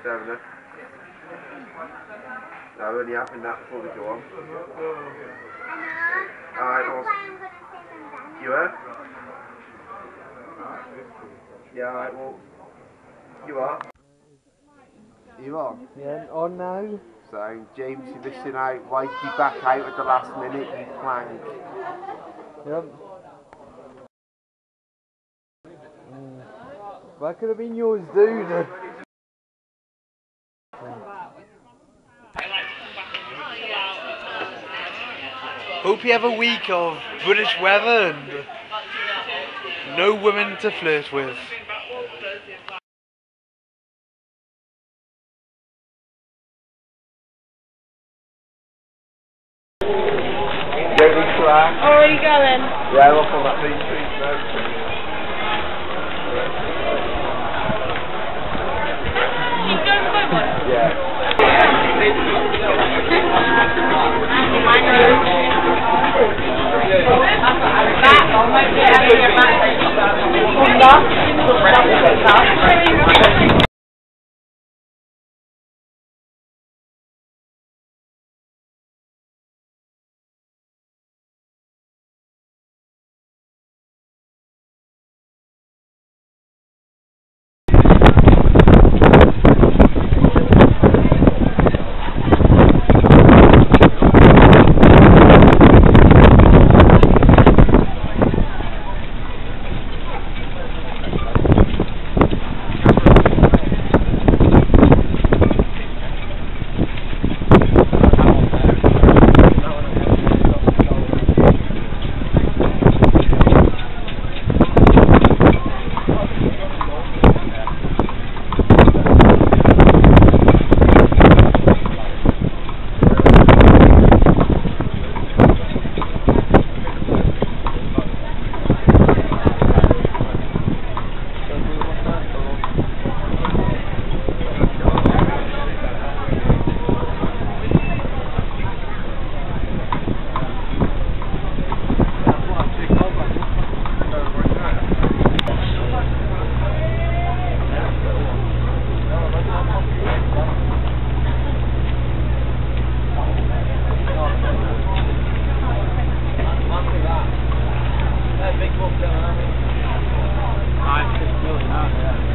Fair enough. No, we're only having that before we go on. Alright, well, you are? Yeah, alright, well, you are? You are? Yeah, on now. So, James, you're missing out. Why'd you back out at the last minute, you clank? Yep. That could have been yours, dude. Hope you have a week of British weather and no women to flirt with. Oh, where are you going? Yeah, I'm off on that beach street now. You going to the one? Yeah. I'm just really not, yeah.